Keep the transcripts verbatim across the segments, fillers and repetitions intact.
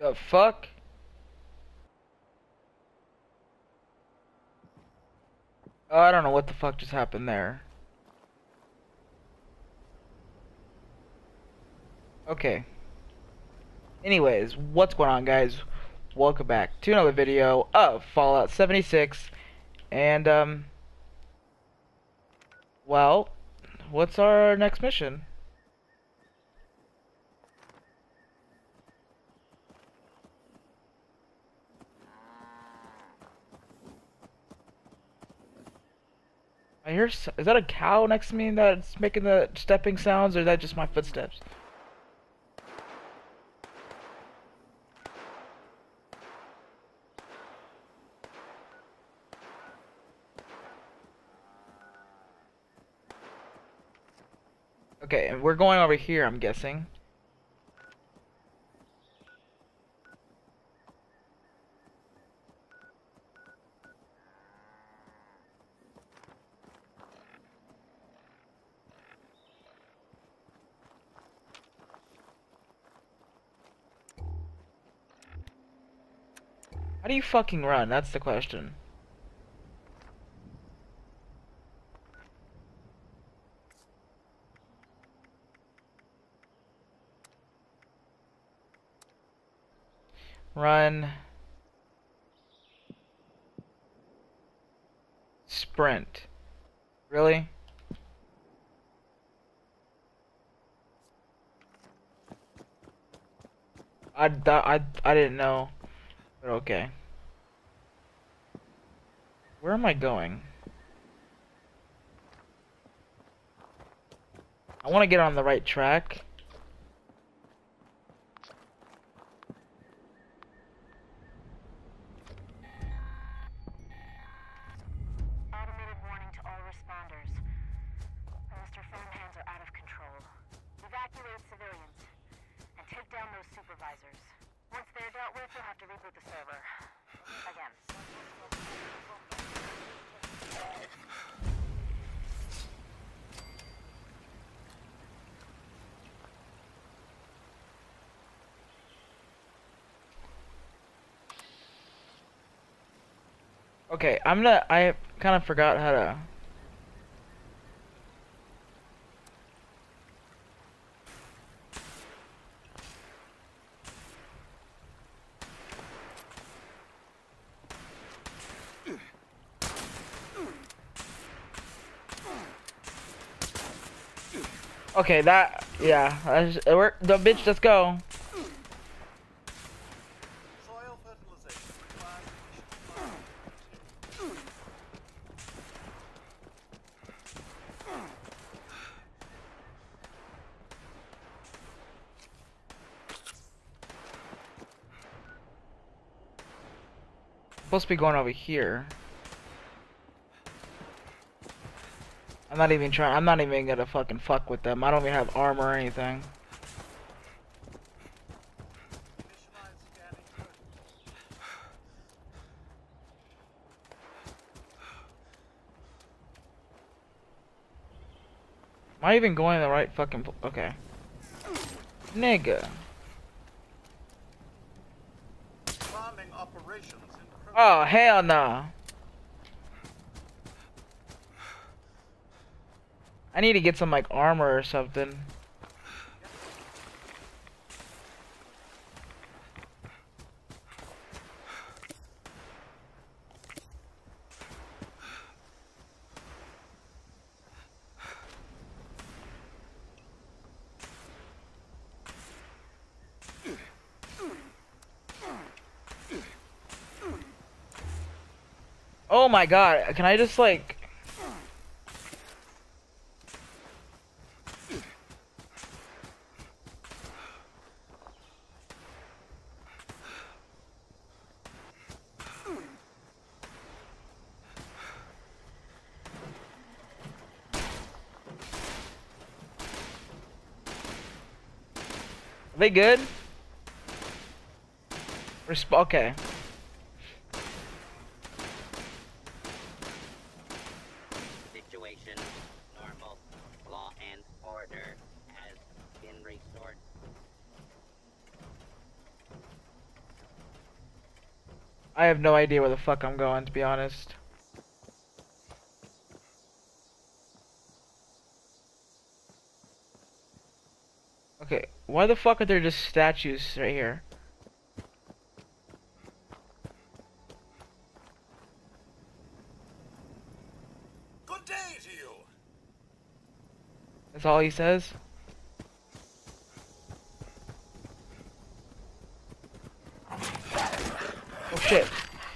The fuck? Oh, I don't know what the fuck just happened there. Okay. Anyways, what's going on, guys? Welcome back to another video of Fallout seventy-six. And, um... well, what's our next mission? I hear... s- Is that a cow next to me that's making the stepping sounds, or is that just my footsteps? Okay, and we're going over here, I'm guessing. How do you fucking run? That's the question. Run. Sprint. Really? I, I, I didn't know. But okay. Where am I going? I want to get on the right track. Automated warning to all responders. Mister Farmhands are out of control. Evacuate civilians and take down those supervisors. Once they're dealt with, you'll have to reboot the server. Again. Okay, I'm gonna. I kind of forgot how to. Okay, that. Yeah, that's, it worked. The bitch, let's go. Soil fertilization requires additional time. Supposed to be going over here. I'm not even trying. I'm not even gonna fucking fuck with them. I don't even have armor or anything. Initialize scanning protocol. Am I even going the right fucking? pl- Okay. Nigga. Farming operations in progress. Oh hell no. I need to get some like armor or something. Oh my god, can I just like... Are they good? Resp okay. Situation normal. Law and order has been restored. I have no idea where the fuck I'm going, to be honest. Okay, why the fuck are there just statues right here? Good day to you. That's all he says? Oh shit.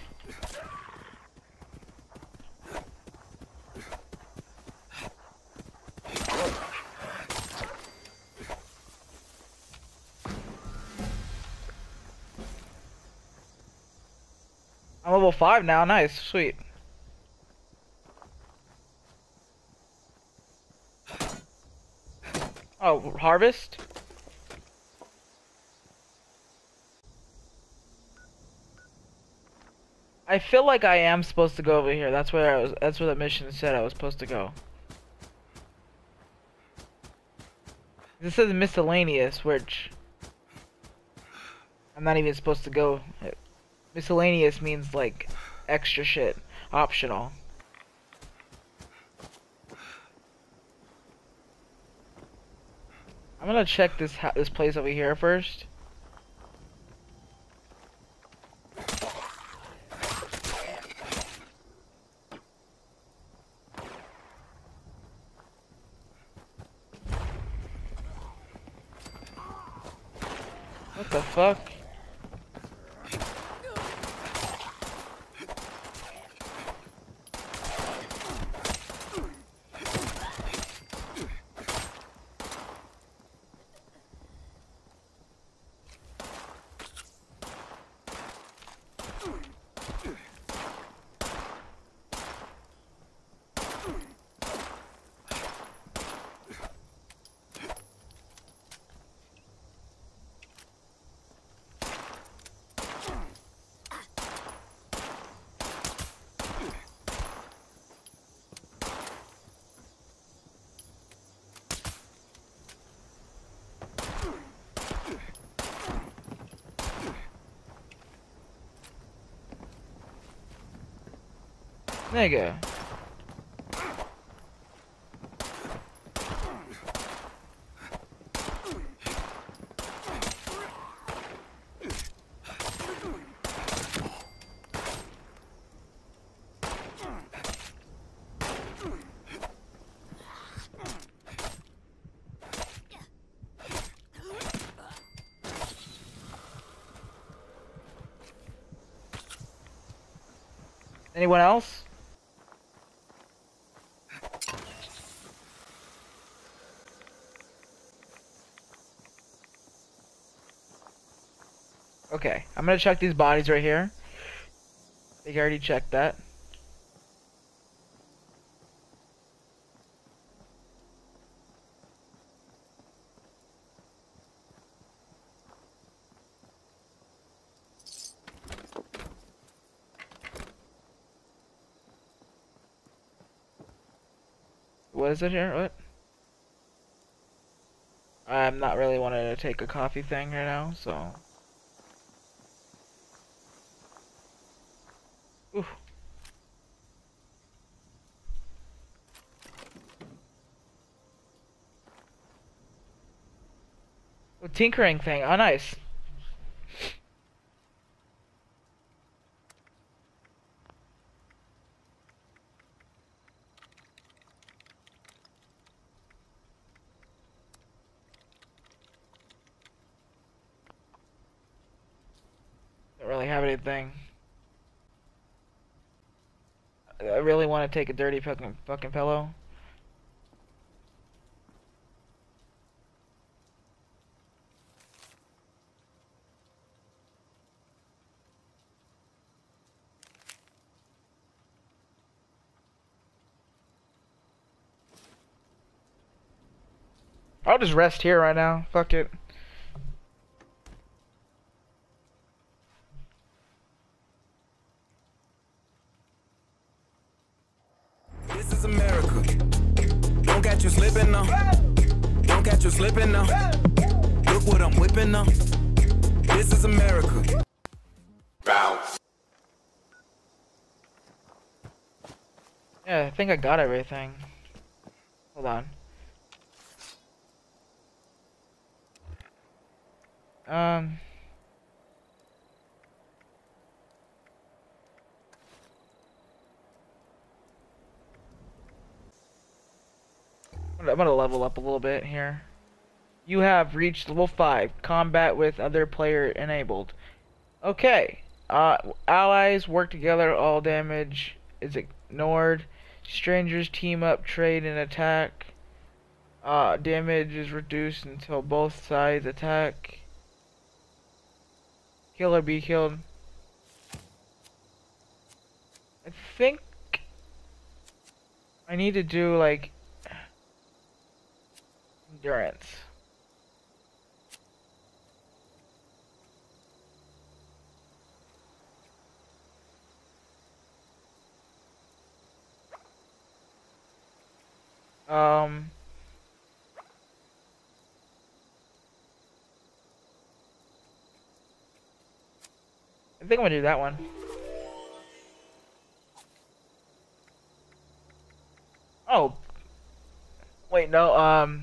I'm level five now, nice, sweet. Oh, harvest? I feel like I am supposed to go over here. That's where I was. That's where the mission said I was supposed to go. This says miscellaneous, which I'm not even supposed to go. Miscellaneous means like extra shit, optional. I'm gonna check this ha this place over here first. What the fuck? Nigga. Anyone else? Okay, I'm gonna check these bodies right here. I think I already checked that. What is it here? What? I'm not really wanting to take a coffee thing right now, so. Ooh. Oh, tinkering thing. Oh, nice. Don't really have anything. I really want to take a dirty fucking fucking pillow. I'll just rest here right now. Fuck it. This is America. Don't catch you slipping now. Don't catch you slipping now. Look what I'm whipping now. This is America. Bounce. Yeah, I think I got everything. Hold on. Um. I'm gonna I'm gonna level up a little bit here. You have reached level five. Combat with other player enabled. Okay. Uh, allies work together. All damage is ignored. Strangers team up, trade, and attack. Uh, damage is reduced until both sides attack. Kill or be killed. I think I need to do like endurance. Um. I think I'm gonna do that one. Oh. Wait, no, um.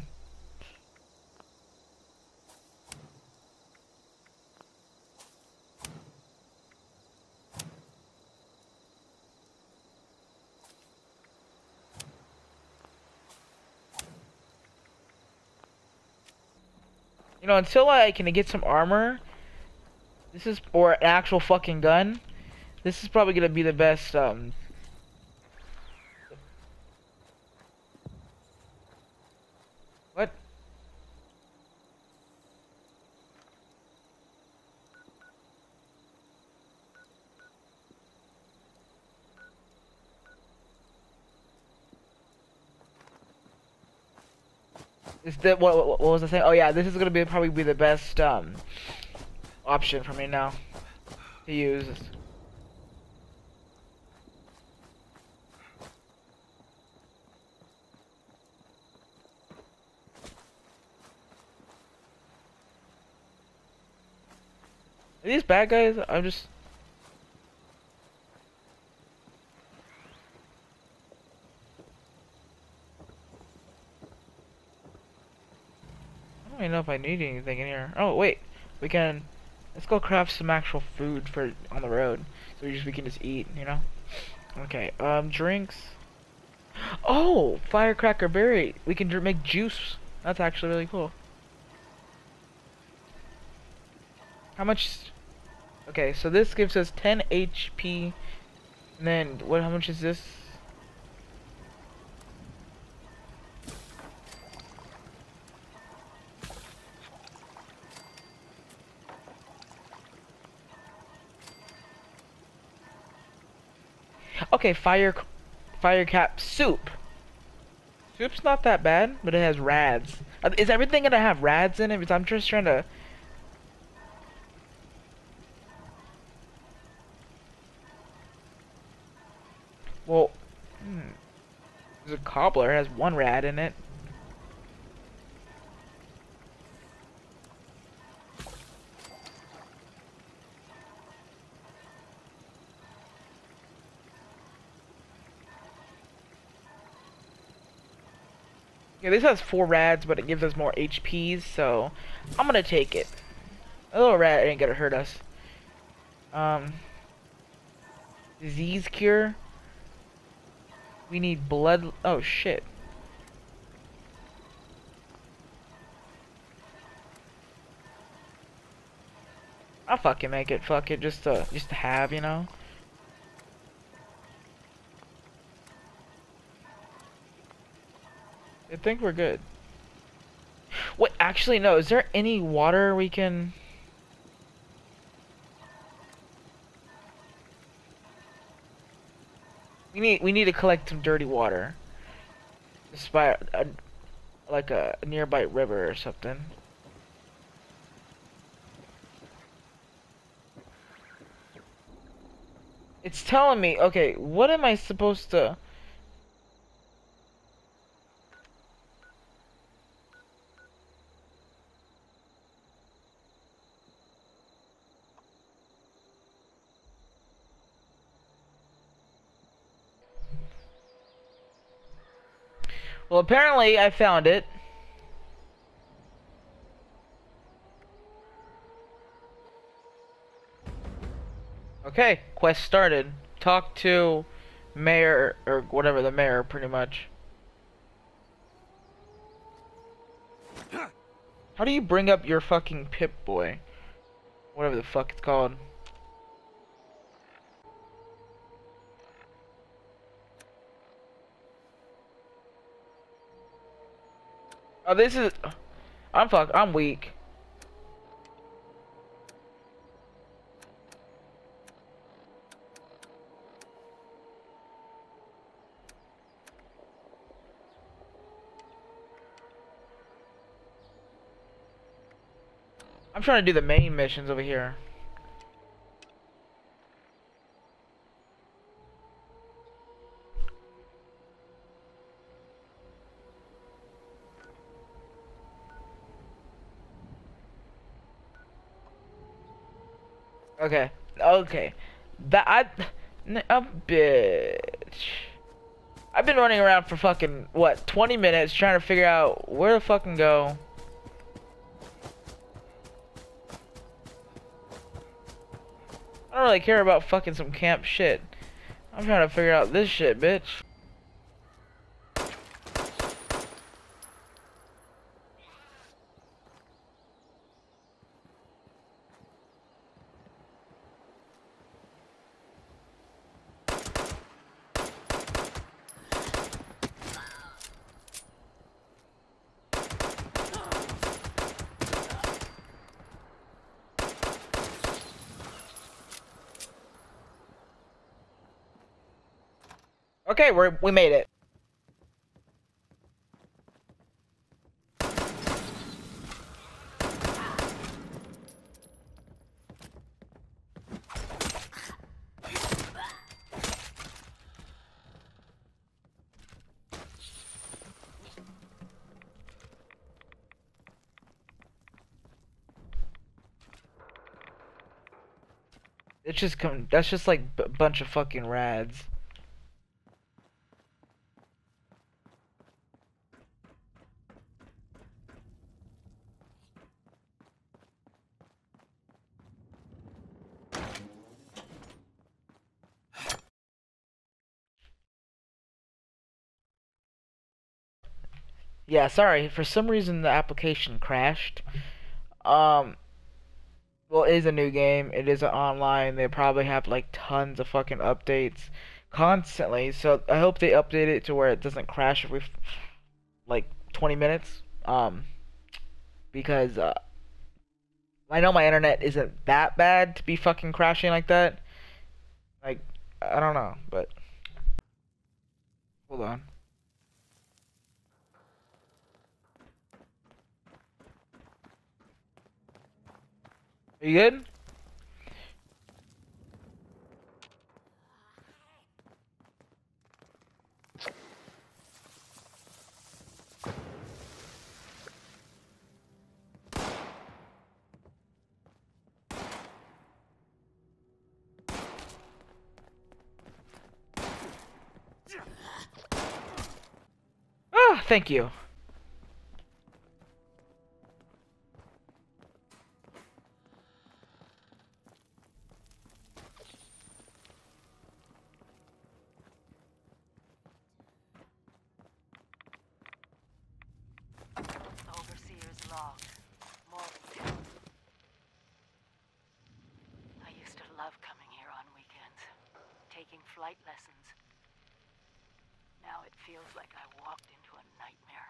You know, until I can get some armor, this is, or an actual fucking gun, this is probably gonna be the best, um. What? Is that what, what? What was I saying? Oh yeah, this is gonna be probably be the best um option for me now to use. Are these bad guys? I'm just. I don't even know if I need anything in here. Oh wait, we can. Let's go craft some actual food for on the road, so we just we can just eat, you know. Okay. Um, drinks. Oh, firecracker berry. We can dr make juice. That's actually really cool. How much? Okay, so this gives us ten H P. And then what? How much is this? Okay, fire, fire cap soup. Soup's not that bad, but it has rads. Uh, Is everything gonna have rads in it? Because I'm just trying to. Well, hmm. There's a cobbler, it has one rad in it. Yeah, this has four rads, but it gives us more H Ps, so I'm gonna take it. A little rad ain't gonna hurt us. Um, disease cure. We need blood. Oh shit. I'll fucking make it. Fuck it, just to just to have, you know. I think we're good. Wait, actually no. Is there any water we can? We need we need to collect some dirty water. Just by a, like a nearby river or something. It's telling me, okay, what am I supposed to? Well, apparently I found it. Okay, quest started. Talk to mayor, or whatever, the mayor, pretty much. How do you bring up your fucking Pip-Boy? Whatever the fuck it's called. Oh, this is... I'm fuck. I'm weak. I'm trying to do the main missions over here. Okay. Okay. That I... A bitch. I've been running around for fucking, what, twenty minutes trying to figure out where to fucking go. I don't really care about fucking some camp shit. I'm trying to figure out this shit, bitch. Okay, we're we made it. It's just come. That's just like a bunch of fucking rads. Yeah, sorry. For some reason, the application crashed. Um, well, it is a new game. It is online. They probably have like tons of fucking updates constantly. So I hope they update it to where it doesn't crash every like twenty minutes. Um, because uh, I know my internet isn't that bad to be fucking crashing like that. Like, I don't know, but hold on. Are you good? Ah, thank you. Overseer's log. Morgantown. I used to love coming here on weekends, taking flight lessons. Now it feels like I walked into a nightmare.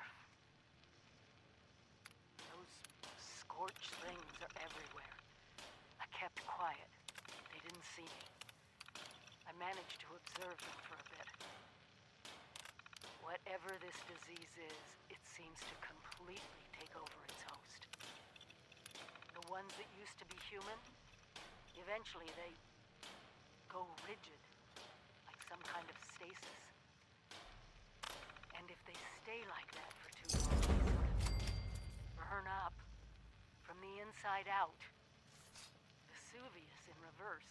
Those scorched things are everywhere. I kept quiet. They didn't see me. I managed to observe them for a bit. Whatever this disease is, it seems to completely take over its host. The ones that used to be human, eventually they go rigid, like some kind of stasis. And if they stay like that for too long, they sort of burn up from the inside out. Vesuvius in reverse.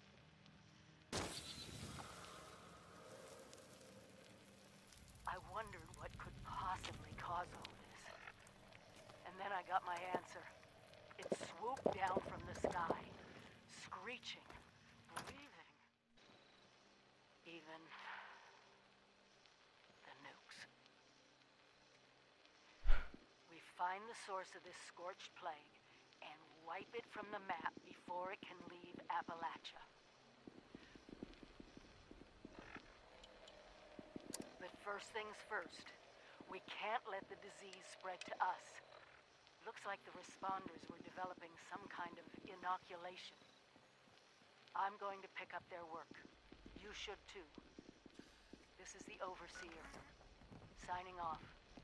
I wonder Oswald is. And then I got my answer. It swooped down from the sky, screeching, breathing. Even the nukes. We find the source of this scorched plague and wipe it from the map before it can leave Appalachia. But first things first, we can't let the disease spread to us. Looks like the responders were developing some kind of inoculation. I'm going to pick up their work. You should too. This is the Overseer. Signing off.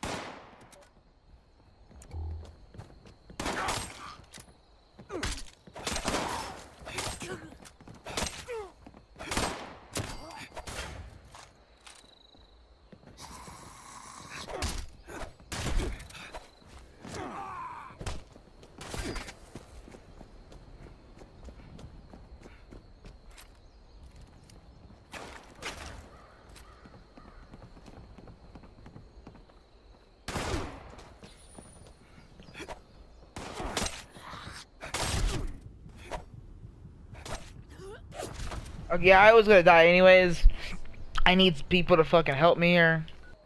Okay, yeah, I was gonna die anyways. I need people to fucking help me here.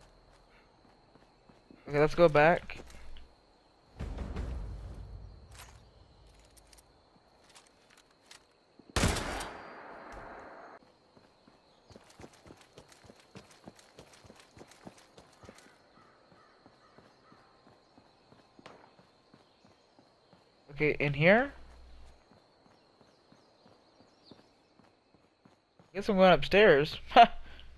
Okay, let's go back. Okay, in here? Guess I'm going upstairs. Ha!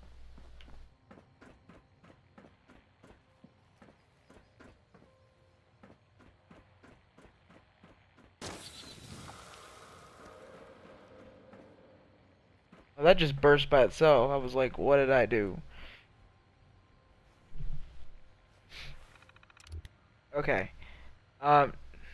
Well, that just burst by itself. I was like, what did I do? Okay. Um...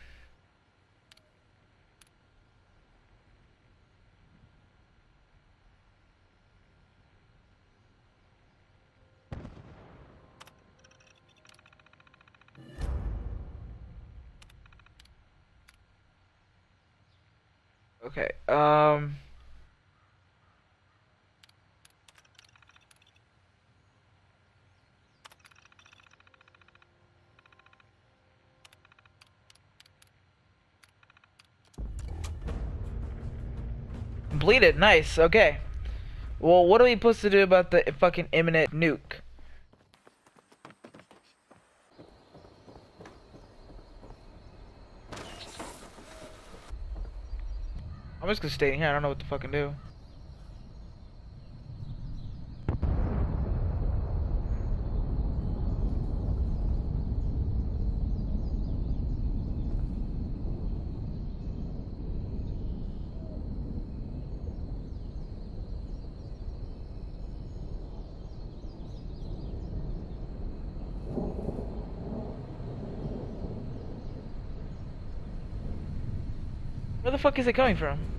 Okay, um... completed, nice, okay. Well, what are we supposed to do about the fucking imminent nuke? I'm just gonna stay in here, I don't know what to fucking do. Where the fuck is it coming from?